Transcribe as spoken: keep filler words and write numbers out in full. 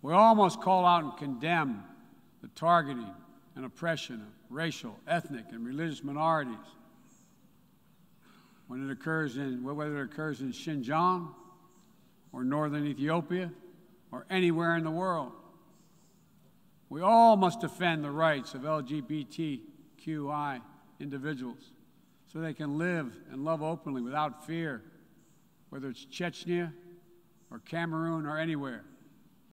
We all must call out and condemn the targeting and oppression of racial, ethnic, and religious minorities when it occurs in, whether it occurs in Xinjiang or northern Ethiopia or anywhere in the world. We all must defend the rights of L G B T Q I individuals so they can live and love openly without fear, whether it's Chechnya or Cameroon or anywhere.